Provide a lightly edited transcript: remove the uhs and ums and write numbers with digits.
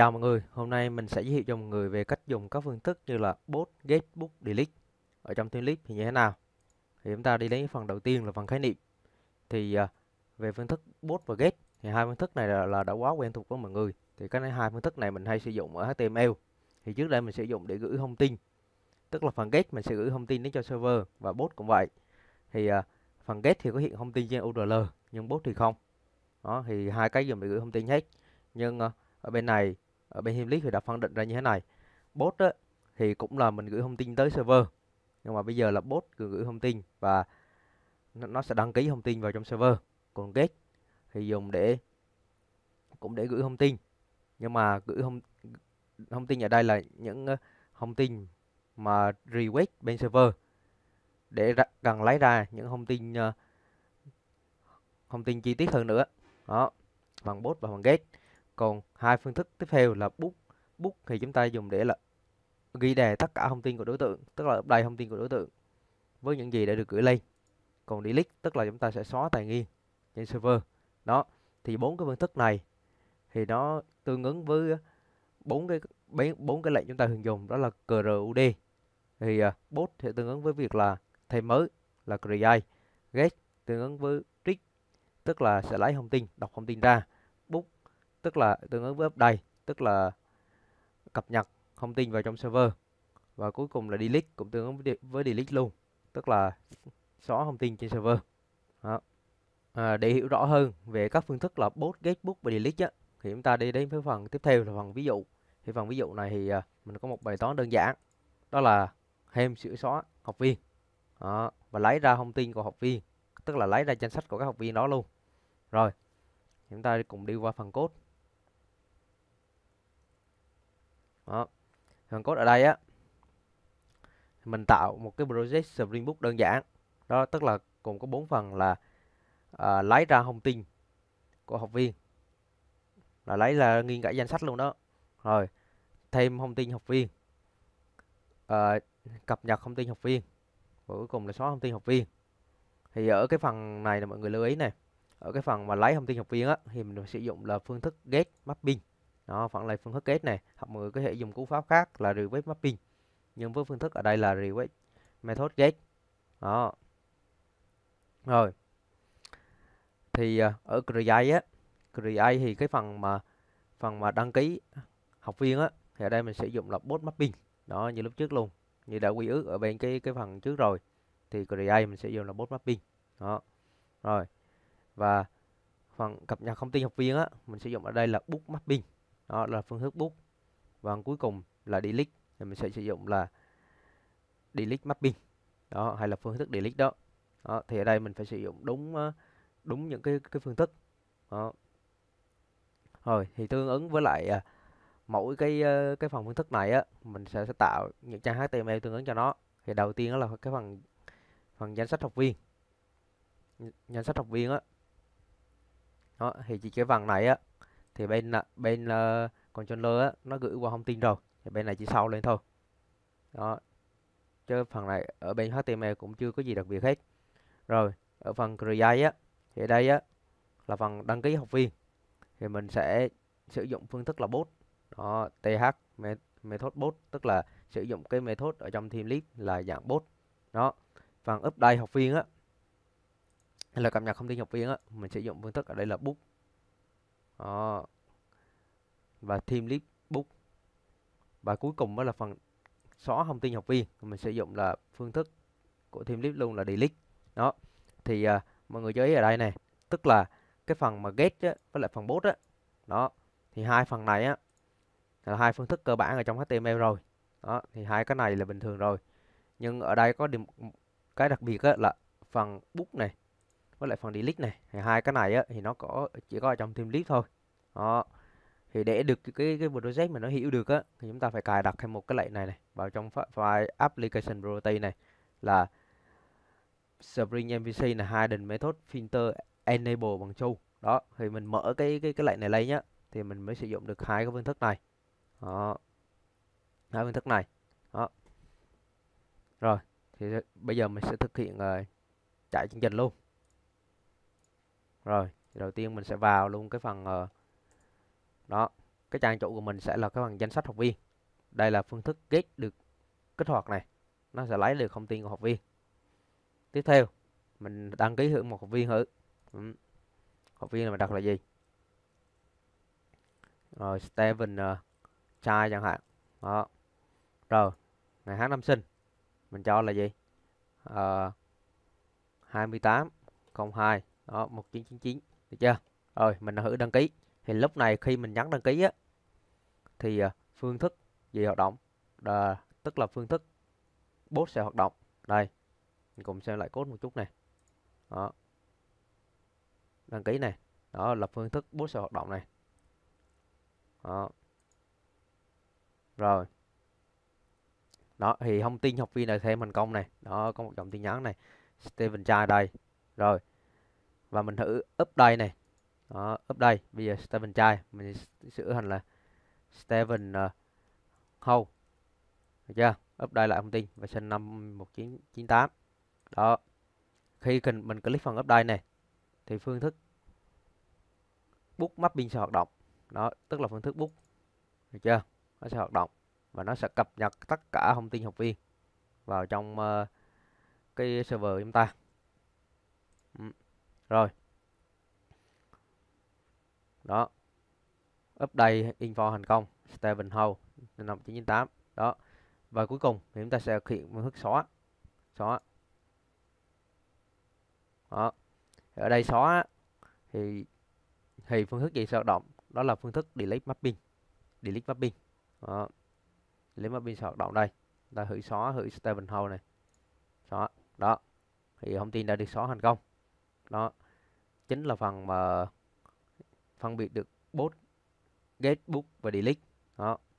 Chào mọi người, hôm nay mình sẽ giới thiệu cho mọi người về cách dùng các phương thức như là post, get, book, delete ở trong Teamlist thì như thế nào. Thì chúng ta đi đến phần đầu tiên là phần khái niệm. Thì về phương thức post và get thì hai phương thức này là đã quá quen thuộc với mọi người. Thì hai phương thức này mình hay sử dụng ở HTML. Thì trước đây mình sử dụng để gửi thông tin, tức là phần get mình sẽ gửi thông tin đến cho server và post cũng vậy. Thì phần get thì có hiện thông tin trên URL nhưng post thì không. Đó thì hai cái dùng để gửi thông tin hết. Nhưng ở bên này, ở bên Teamlist thì đã phân định ra như thế này. Post á, thì cũng là mình gửi thông tin tới server, nhưng mà bây giờ là post gửi thông tin và nó sẽ đăng ký thông tin vào trong server. Còn get thì dùng để cũng để gửi thông tin, nhưng mà gửi thông tin ở đây là những thông tin mà request bên server để cần lấy ra những thông tin chi tiết hơn nữa. Đó, phần post và phần get. Còn hai phương thức tiếp theo là book. Book thì chúng ta dùng để là ghi đề tất cả thông tin của đối tượng, tức là update thông tin của đối tượng với những gì đã được gửi lên. Còn delete tức là chúng ta sẽ xóa tài nguyên trên server. Đó, thì bốn cái phương thức này thì nó tương ứng với bốn cái lệnh chúng ta thường dùng, đó là CRUD. Thì post thì tương ứng với việc là thêm mới là create, get tương ứng với read tức là sẽ lấy thông tin, đọc thông tin ra, book tức là tương ứng với update tức là cập nhật thông tin vào trong server, và cuối cùng là delete cũng tương ứng với delete luôn, tức là xóa thông tin trên server. Đó. Để hiểu rõ hơn về các phương thức là post, get, book và delete á, thì chúng ta đi đến với phần tiếp theo là phần ví dụ. Thì phần ví dụ này thì mình có một bài toán đơn giản, đó là thêm sửa xóa học viên. Đó. Và lấy ra thông tin của học viên, tức là lấy ra danh sách của các học viên đó luôn. Rồi, chúng ta cùng đi qua phần code. Đó. Phần code ở đây á, mình tạo một cái project Spring Book đơn giản. Đó, tức là cùng có 4 phần là lấy ra thông tin của học viên, là lấy ra nguyên cả danh sách luôn đó. Rồi, thêm thông tin học viên, à, cập nhật thông tin học viên, và cuối cùng là xóa thông tin học viên. Thì ở cái phần này là mọi người lưu ý này, ở cái phần mà lấy thông tin học viên á, thì mình sử dụng là phương thức get mapping. Đó, phần này phương thức get này, hoặc mọi người có thể dùng cú pháp khác là request mapping, nhưng với phương thức ở đây là request method get. Đó. Rồi, thì ở create á, create thì cái phần mà đăng ký học viên á, thì ở đây mình sử dụng là post mapping. Đó, như lúc trước luôn, như đã quy ước ở bên cái phần trước rồi, thì create mình sử dụng là post mapping. Đó. Rồi, và phần cập nhật thông tin học viên á, mình sử dụng ở đây là book mapping. Đó là phương thức book. Và cuối cùng là delete thì mình sẽ sử dụng là delete mapping. Đó, hay là phương thức delete đó. Đó, thì ở đây mình phải sử dụng đúng những cái phương thức. Đó. Rồi, thì tương ứng với lại mỗi cái phần phương thức này á, mình sẽ tạo những trang HTML tương ứng cho nó. Thì đầu tiên đó là cái phần phần danh sách học viên. Danh sách học viên á. Đó, thì chỉ cái phần này á thì bên controller á nó gửi qua thông tin rồi, thì bên này chỉ sau lên thôi. Đó, chứ phần này ở bên HTML cũng chưa có gì đặc biệt hết. Rồi, ở phần create á, thì ở đây á là phần đăng ký học viên, thì mình sẽ sử dụng phương thức là post. Đó, th method post tức là sử dụng cái method ở trong Teamlist là dạng post. Đó, phần update học viên á, hay là cập nhật thông tin học viên á, mình sử dụng phương thức ở đây là book. Đó, và Teamlist book. Và cuối cùng mới là phần xóa thông tin học viên, mình sử dụng là phương thức của Teamlist luôn là delete. Đó, thì mọi người chú ý ở đây này, tức là cái phần mà get á, với lại phần post á. Đó, thì hai phần này á là hai phương thức cơ bản ở trong HTML rồi. Đó, thì hai cái này là bình thường rồi. Nhưng ở đây có cái đặc biệt á, là phần book này với lại phần delete này, thì hai cái này á thì nó chỉ có ở trong Teamlist thôi. Đó, thì để được cái project mà nó hiểu được á, thì chúng ta phải cài đặt thêm một cái lệnh này vào trong file application property này, là Spring MVC là hidden method filter enable bằng true. Đó, thì mình mở cái lệnh này lên nhá, thì mình mới sử dụng được hai cái phương thức này. Đó, hai phương thức này. Đó. Rồi, thì bây giờ mình sẽ thực hiện chạy chương trình luôn. Rồi, thì đầu tiên mình sẽ vào luôn cái phần đó. cái trang chủ của mình sẽ là cái phần danh sách học viên. Đây là phương thức get được kích hoạt này, nó sẽ lấy được thông tin của học viên. Tiếp theo mình đăng ký thử một học viên thử. Học viên này mình đặt là gì? Rồi Steven trai chẳng hạn. Đó. Rồi ngày tháng năm sinh mình cho là gì? 28/02 đó 1999, được chưa? Rồi mình đã thử đăng ký. Thì lúc này khi mình nhấn đăng ký á thì phương thức gì hoạt động? Tức là phương thức bot sẽ hoạt động. Đây, mình cùng xem lại code một chút này. Đó. Đăng ký này. Đó là phương thức bot sẽ hoạt động này. Đó. Rồi. Đó thì thông tin học viên này thêm thành công này. Đó có một dòng tin nhắn này. Steven trai đây. Rồi. Và mình thử update này. Đó, update. Bây giờ Steven trai mình sửa thành là Steven Hou. Được chưa? Update lại thông tin và sinh năm 1998. Đó. Khi mình click phần update này thì phương thức book mapping sẽ hoạt động. Đó, tức là phương thức book. Được chưa? Nó sẽ hoạt động và nó sẽ cập nhật tất cả thông tin học viên vào trong cái server của chúng ta. Rồi. Đó. Update info thành công. Steven Hou năm 1998. Đó. Và cuối cùng thì chúng ta sẽ thực hiện phương thức xóa. Xóa. Đó. Ở đây xóa thì phương thức gì sẽ hoạt động? Đó là phương thức delete mapping. Delete mapping. Đó. Delete mapping sẽ hoạt động đây. Ta thử xóa thử Steven Hou này. Xóa. Đó. Thì thông tin đã được xóa thành công. Đó. Chính là phần mà phân biệt được bot, get, book và delete. Đó.